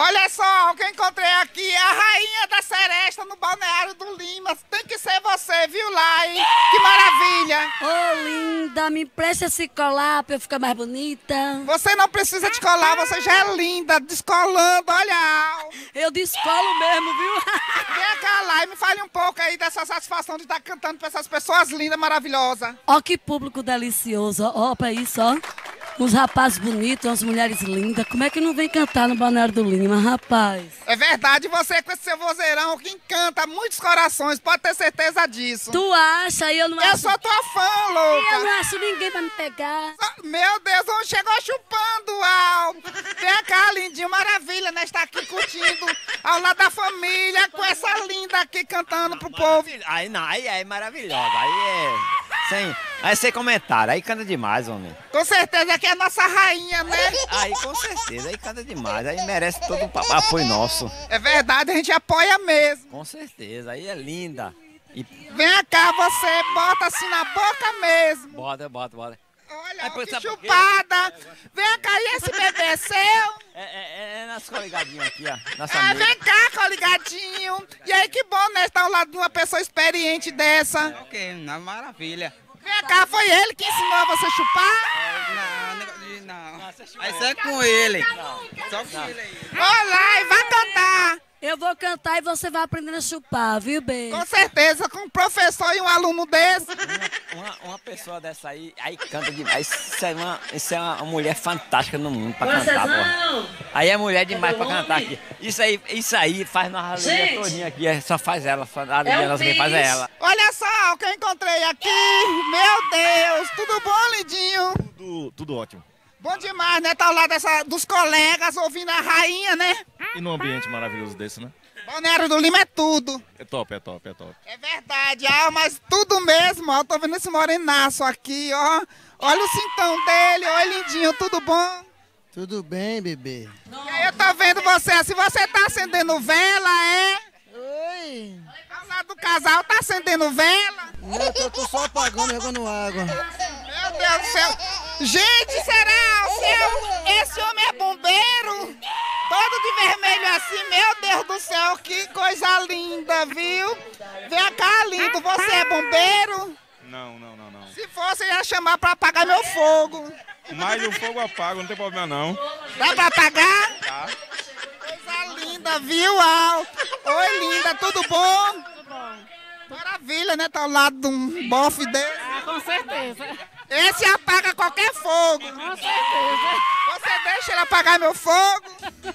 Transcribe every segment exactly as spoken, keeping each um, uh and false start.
Olha só, o que eu encontrei aqui é a rainha da seresta no Balneário do Lima. Tem que ser você, viu, Lai? Que maravilha! Ô, oh, linda, me empresta esse colar pra eu ficar mais bonita. Você não precisa de colar, você já é linda, descolando, olha. Eu descolo mesmo, viu? Vem cá, Lai, me fale um pouco aí dessa satisfação de estar cantando pra essas pessoas lindas, maravilhosas. Ó, que público delicioso, ó, pra isso, ó. Uns rapazes bonitos, umas mulheres lindas. Como é que não vem cantar no Balneário do Lima, rapaz? É verdade, você com esse seu vozeirão que encanta muitos corações, pode ter certeza disso. Tu acha? E eu não eu acho... sou tua fã, louca. E eu não acho ninguém pra me pegar. Meu Deus, onde chegou chupando, Al. Vem cá, lindinho, maravilha, né? Estar aqui curtindo ao lado da família, com essa linda aqui cantando pro povo. Aí não, aí é maravilhosa, aí é... Sem, aí sem comentário, aí canta demais, homem. Com certeza que é a nossa rainha, né? Aí com certeza, aí canta demais, aí merece todo o apoio nosso. É verdade, a gente apoia mesmo. Com certeza, aí é linda. E... Vem cá, você bota assim na boca mesmo. Bota, bota, bota. Olha, ó, que chupada. Vem cá, e esse bebê é seu? É, é, é nosso coligadinho aqui, ó. Nossa ah, amiga. vem cá, coligadinho. E aí, que bom, né? Estar ao lado de uma pessoa experiente dessa. Ok, na maravilha. Vem cá, foi ele que ensinou a você chupar? Não, não. não. Isso é com ele. Não. Só com ele aí. Olá, e vai cantar. Eu vou cantar e você vai aprendendo a chupar, viu, bem? Com certeza, com um professor e um aluno desse. Uma, uma, uma pessoa dessa aí, aí canta demais. Isso é uma, isso é uma mulher fantástica no mundo pra cantar, pô. Aí é mulher demais pra cantar aqui. Isso aí, isso aí faz uma harmonia todinha aqui, só faz ela, só a harmonia nossa quem faz é ela. Olha só o que eu encontrei aqui, meu Deus, tudo bom, lindinho? Tudo, tudo ótimo. Bom demais, né? Tá ao lado dessa, dos colegas, ouvindo a rainha, né? E num ambiente maravilhoso desse, né? Balneário do Lima é tudo. É top, é top, é top. É verdade, ah, mas tudo mesmo, ó. Tô vendo esse morenaço aqui, ó. Olha o cintão dele, oi, lindinho, tudo bom? Tudo bem, bebê. E aí eu tô vendo você assim, você tá acendendo vela, é? Oi. Ao lado do casal, tá acendendo vela? Não, eu tô, tô só apagando, jogando água. Meu Deus do céu. Gente, será o seu? Esse homem é bombeiro? Todo de vermelho assim, meu Deus do céu, que coisa linda, viu? Vem cá, lindo, você é bombeiro? Não, não, não, não. Se fosse, eu ia chamar pra apagar meu fogo. Mas o fogo apaga, não tem problema não. Dá pra apagar? Tá. Coisa linda, viu, Al? Oi, linda, tudo bom? Tudo bom. Maravilha, né? Tá ao lado de um bofe dele. Ah, com certeza. Esse apaga qualquer fogo. Com certeza. Você deixa ele apagar meu fogo?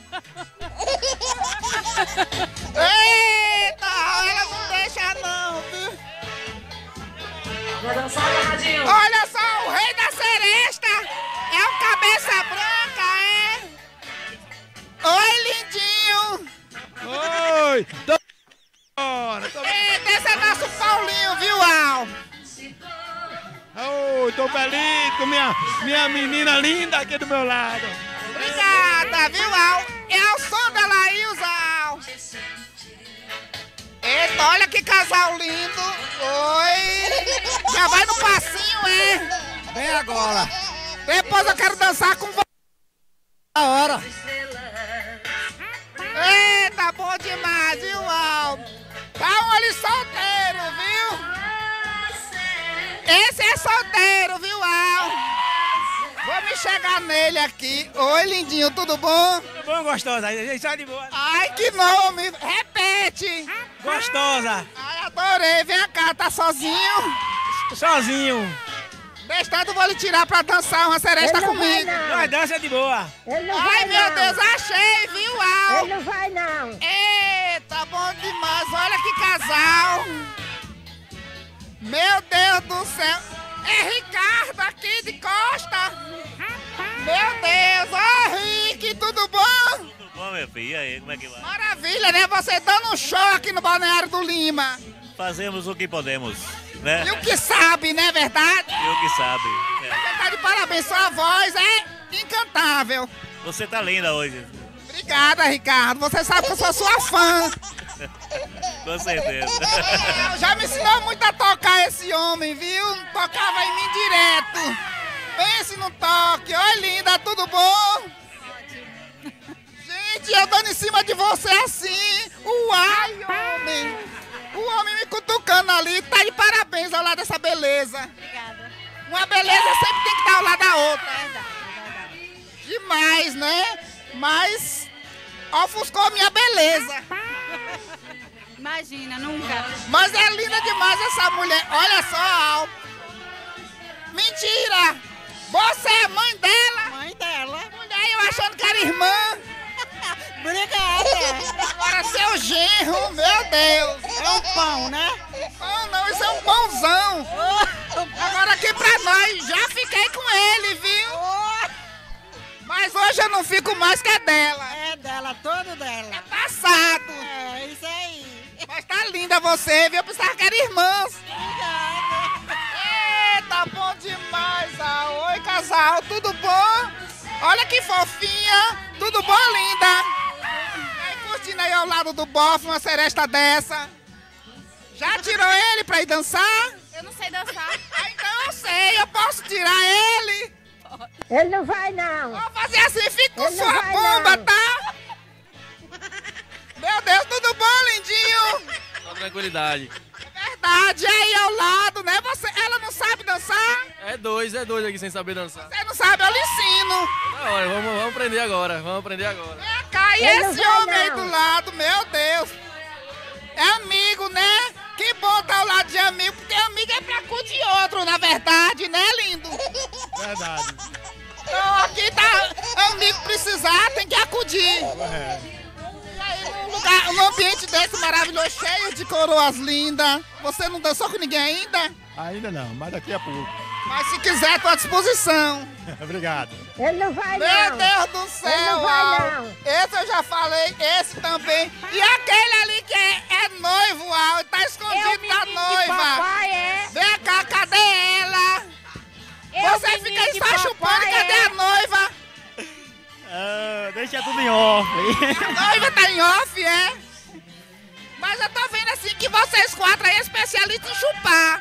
Eita, ela não deixa não, viu? Vai dançar, danadinho. Olha só, o rei da seresta é o cabeça branca, é? Oi, lindinho. Oi! Tô... Eita, esse é nosso Paulinho, viu, Al? Oi, tô feliz com minha, minha menina linda aqui do meu lado. Obrigada, viu, Al? É o som da Laísa, Al. Eita, olha que casal lindo. Oi. Já vai no passinho, é? Vem agora. Depois eu quero dançar com você. A hora. Eita, bom demais, viu, Al? Tá um ali solteiro, viu? Esse é solteiro, viu, Al? Vou me chegar nele aqui. Oi, lindinho, tudo bom? Tudo bom, gostosa? A gente tá de boa. Ai, que nome! Repete! Gostosa. Ai, adorei. Vem cá, tá sozinho? Sozinho. Bestado, vou lhe tirar pra dançar uma seresta comigo. Nós dança de boa. Ele não Ai, vai, meu não. Deus, achei, viu, Al? Ele não vai, não. Eita, bom demais. Olha que casal. Meu Deus do céu. É Ricardo aqui de Costa. Meu Deus. Ó, Rick, tudo bom? Tudo bom, meu filho? E aí, como é que vai? Maravilha, né? Você dando um show aqui no Balneário do Lima. Fazemos o que podemos, né? E o que sabe, não é verdade? E o que sabe. É. Você tá de parabéns, sua voz é encantável. Você tá linda hoje. Obrigada, Ricardo. Você sabe que eu sou sua fã. Com certeza. Já me ensinou muito a tocar esse homem, viu? Tocava em mim direto. Pense no toque. Oi, linda, tudo bom? Gente, Gente, eu dando em cima de você assim. Uai, homem. O homem me cutucando ali. Tá de parabéns ao lado dessa beleza. Obrigada. Uma beleza sempre tem que estar ao lado da outra. Verdade, verdade. Demais, né? Mas ofuscou minha beleza. Imagina, nunca. Mas é linda demais essa mulher. Olha só, Al. Mentira! Você é mãe dela? Mãe dela. Mulher, eu achando que era irmã. Obrigada. Agora seu genro, meu Deus. É um pão, né? Pão não, isso é um pãozão. Agora aqui pra nós, já fiquei com ele, viu? Mas hoje eu não fico mais que é dela. É dela, todo dela. Passado. É, isso aí. Mas tá linda você, viu? Eu pensava que era irmãs. Obrigada. Eita, bom demais, Al. Oi, casal, tudo bom? Olha que fofinha. Tudo bom, linda? E aí, curtindo aí ao lado do bofe, uma seresta dessa. Já tirou ele pra ir dançar? Eu não sei dançar. Ah, então eu sei, eu posso tirar ele. Ele não vai, não. Vou fazer assim, fica com Ele não sua vai, bomba, não. tá? Meu Deus, tudo bom, lindinho? Com tranquilidade. É verdade, é aí ao lado, né? Você, ela não sabe dançar? É dois, é dois aqui sem saber dançar. Você não sabe, eu lhe ensino. Da hora, vamos, vamos aprender agora, vamos aprender agora. Vem cá, e Ele não esse vai, homem aí não. do lado, meu Deus. É amigo, né? Que bom tá ao lado de amigo, porque amigo é pra cu de outro, na verdade, né, lindo? Verdade. Então aqui tá, amigo precisar, tem que acudir. E aí, num lugar, num ambiente desse maravilhoso, cheio de coroas lindas, você não dançou com ninguém ainda? Ainda não, mas daqui a pouco. Mas se quiser, tô à disposição. Obrigado. Ele não vai, Meu não. Deus do céu! Ele não vai, Al. não. Esse eu já falei, esse também. E aquele ali que é, é noivo, Al, tá É o escondido da menino de noiva. papai, é. Vem cá, cadê ela? É o Você menino fica de aí só chupando, papai, cadê é. a noiva? Ah, deixa tudo em off. A noiva tá em off, é? Mas eu tô vendo assim que vocês quatro aí é especialista em chupar.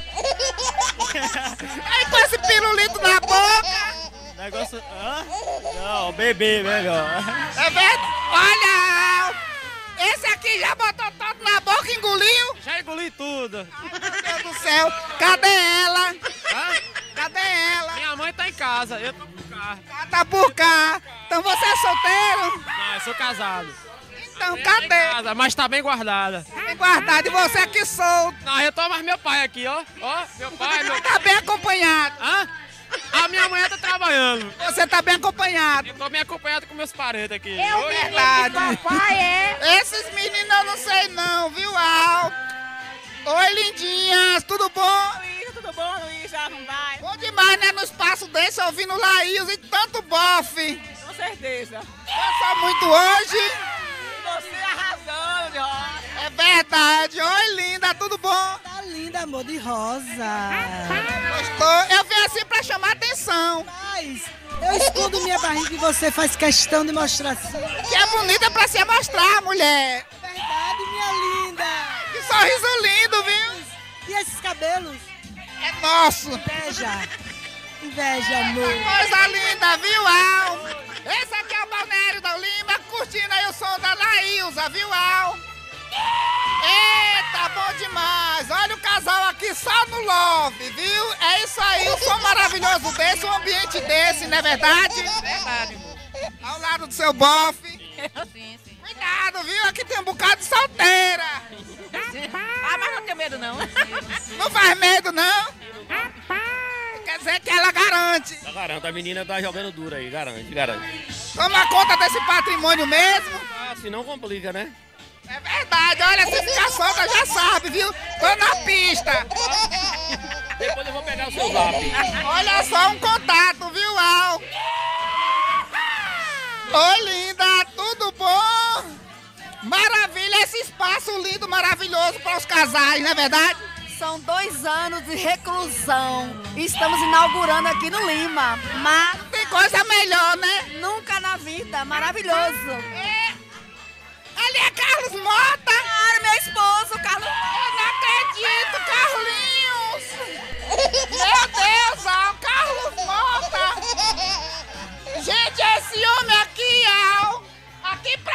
Aí com esse pirulito na boca. Negócio. Hã? Não, bebê melhor. É verdade? Olha, Al, esse aqui já botou todo na boca e engoliu. Já engoli tudo. Meu Deus do céu, cadê ela? Cadê ela? Minha mãe tá em casa, eu tô por cá. Ela tá por cá. Então você é solteiro? Não, eu sou casado. Então Em cadê? casa, mas tá bem guardada. Bem guardado e você aqui solto. Não, eu tô mais meu pai aqui, ó. Ó, meu pai, meu... Tá bem acompanhado. Hã? A minha mãe tá trabalhando. Você tá bem acompanhado. Eu tô bem acompanhado com meus parentes aqui. É o Oi, menino verdade. de papai, é. Esses meninos eu não sei não, viu, Al? Oi, lindinhas, tudo bom? Luísa, tudo bom, Luísa? Não vai? Bom demais, né? No espaço desse, ouvindo Laís e tanto bofe. Com certeza. Eu sou muito hoje. Você arrasando, Jorge. É verdade. Oi, linda, tudo bom? Tá linda, amor, de rosa. Gostou? Eu vim assim pra chamar atenção. Mas eu escondo minha barriga e você faz questão de mostrar assim. Que é bonita pra se mostrar, mulher. Verdade, minha linda. Que sorriso lindo, viu? E esses cabelos? É nosso. Inveja. Inveja, amor. Coisa linda, viu, Al? Esse aqui é o Balneário da Lima, curtindo aí o som da Laísa, viu, Al? Eita, bom demais. Olha o casal aqui só no love, viu? É isso aí, um som maravilhoso desse, um ambiente desse, não é verdade? Verdade, amor. Ao lado do seu bofe. Sim, sim. Cuidado, viu? Aqui tem um bocado de solteira. Ah, mas não tenho medo, não. Não faz medo, não? Quer dizer que ela garante. Tá garanto, a menina tá jogando duro aí, garante, garante. Toma conta desse patrimônio mesmo. Ah, se não complica, né? É verdade, olha, se ficar solta já sabe, viu? Tô na pista. Depois eu vou pegar o seu zap. Olha só um contato, viu, Al? Oi, linda, tudo bom? Maravilha, esse espaço lindo, maravilhoso para os casais, não é verdade? São dois anos de reclusão e estamos inaugurando aqui no Lima. Mas tem coisa melhor, né? Nunca na vida, maravilhoso. É. Ali é Carlos Mota. Claro, meu esposo, Carlos. Eu não acredito, Carlinhos. Meu Deus, Al, Carlos Mota. Gente, esse homem aqui, Al, aqui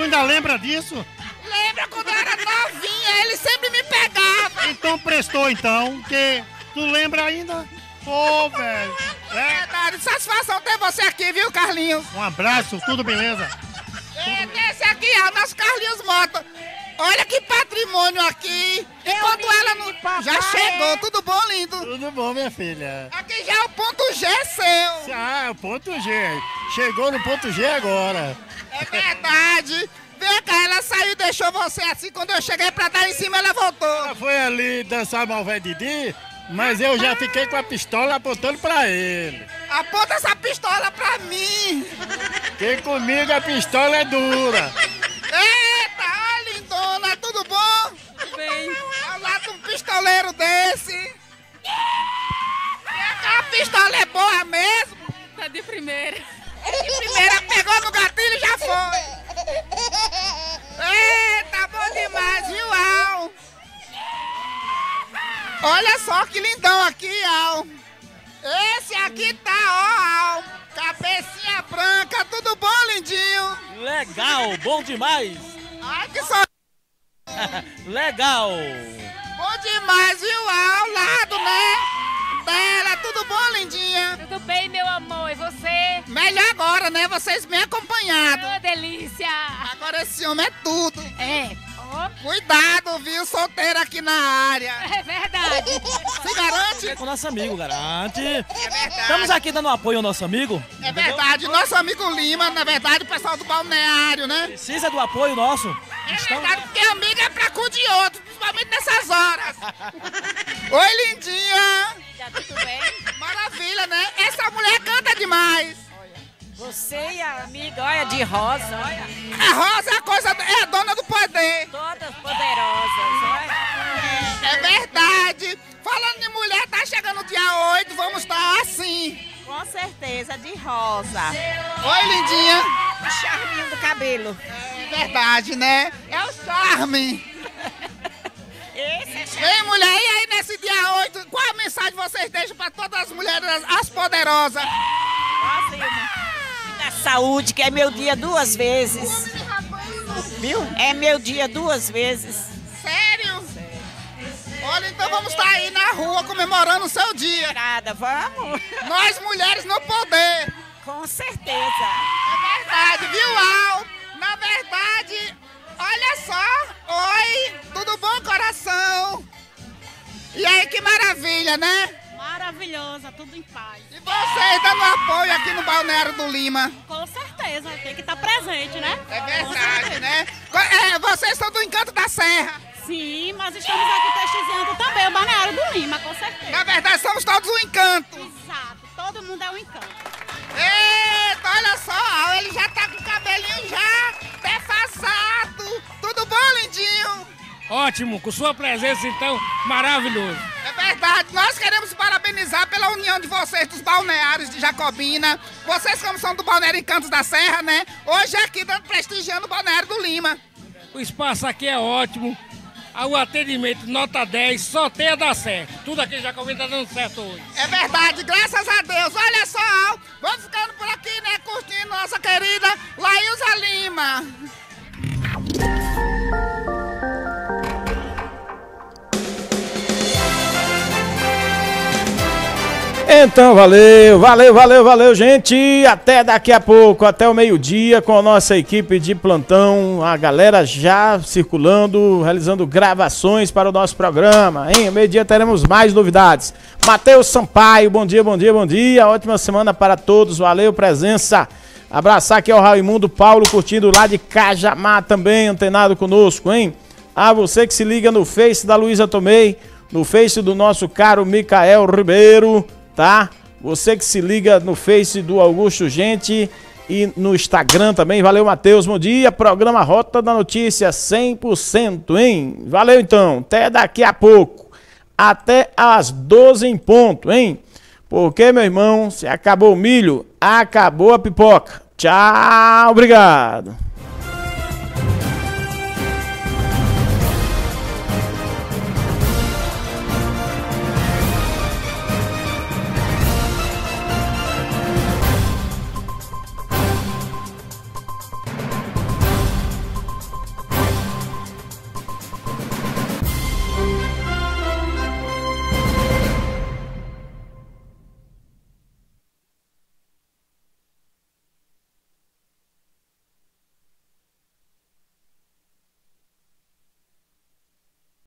Tu ainda lembra disso? Lembra quando eu era novinha, ele sempre me pegava. Então prestou então, que tu lembra ainda? Ô, oh, velho. É verdade, satisfação ter você aqui, viu, Carlinhos? Um abraço, tudo beleza? É, esse aqui é o nosso Carlinhos Mota. Olha que patrimônio aqui. Enquanto ela não... Já chegou, tudo bom, lindo? Tudo bom, minha filha. Aqui já é o ponto G seu. Ah, o ponto G. Chegou no ponto G agora. É verdade. Vem cá, ela saiu e deixou você assim. Quando eu cheguei pra dar em cima, ela voltou. Ela foi ali dançar Malvé Didi, mas eu já fiquei com a pistola apontando pra ele. Aponta essa pistola pra mim. Quem comigo a pistola é dura. Eita, ó, lindona, tudo bom? Tudo bem. Ao lado de um pistoleiro desse. E a pistola é boa mesmo? Tá de primeira. De primeira, pegou no gatilho e já foi. Eita, bom demais, viu, Al? Olha só que lindão aqui, Al. Esse aqui tá, ó, Al. Cabecinha branca, tudo bom, lindinho? Legal, bom demais. Ai, que só... Legal. Bom demais, viu, Al? Ao lado, né? Dela, tudo bom, lindinha? Tudo bem, meu amor, e você? Melhor agora, né? Vocês bem acompanhados. Ô, delícia. Agora esse homem é tudo. É. Oh. Cuidado, viu? Solteiro aqui na área. É verdade. Se garante? É com o nosso amigo, garante. É verdade. Estamos aqui dando apoio ao nosso amigo. É verdade. Nosso amigo Lima, na verdade, o pessoal do balneário, né? Precisa do apoio nosso. É verdade, porque amigo é pra cu de outro, principalmente nessas horas. Oi, lindinha. Já tudo bem? Maravilha, né? Essa mulher canta demais. Você e a amiga, olha, de rosa, olha. A Rosa é a coisa, é a dona do poder. Todas poderosas, olha. É verdade. Falando de mulher, tá chegando o dia oito, vamos estar assim. Com certeza, de rosa. Oi, lindinha. O charminho do cabelo. É verdade, né? É o charme. Esse é charme. Ei, mulher, e aí nesse dia oito, qual a mensagem vocês deixam pra todas as mulheres, as poderosas? Nossa, irmã. Da saúde, que é meu dia duas vezes. Viu? É meu dia duas vezes. Sério? Olha, então vamos estar aí na rua comemorando o seu dia. Nada, vamos. Nós mulheres no poder. Com certeza. É verdade, viu, Al? Na verdade, olha só. Oi, tudo bom, coração? E aí, que maravilha, né? Maravilhosa, tudo em paz. E vocês dando apoio aqui no Balneário do Lima? Com certeza, tem que estar presente, né? É verdade, né? É, vocês são do Encanto da Serra. Sim, mas estamos aqui prestigiando também o Balneário do Lima, com certeza. Na verdade, somos todos um encanto. Exato, todo mundo é um encanto. Eita, olha só, ele já tá com o cabelinho já defasado. Tudo bom, lindinho? Ótimo, com sua presença, então, maravilhoso. É verdade, nós queremos parabenizar pela união de vocês dos balneários de Jacobina. Vocês, como são do Balneário Encantos da Serra, né? Hoje aqui dando prestigiando o Balneário do Lima. O espaço aqui é ótimo. O atendimento nota dez, só tem a dar certo. Tudo aqui em Jacobina tá dando certo hoje. É verdade, graças a Deus. Olha só, vamos ficando por aqui, né? Curtindo nossa querida Laísa Lima. Então, valeu, valeu, valeu, valeu, gente. Até daqui a pouco, até o meio-dia, com a nossa equipe de plantão. A galera já circulando, realizando gravações para o nosso programa, hein? Ao meio-dia teremos mais novidades. Matheus Sampaio, bom dia, bom dia, bom dia. Ótima semana para todos, valeu, presença. Abraçar aqui ao Raimundo Paulo, curtindo lá de Cajamar também, antenado conosco, hein? A você que se liga no Face da Luísa Tomei, no Face do nosso caro Micael Ribeiro, tá? Você que se liga no Face do Augusto Gente e no Instagram também. Valeu, Matheus, bom dia. Programa Rota da Notícia cem por cento, hein? Valeu, então. Até daqui a pouco. Até às doze em ponto, hein? Porque, meu irmão, se acabou o milho, acabou a pipoca. Tchau, obrigado.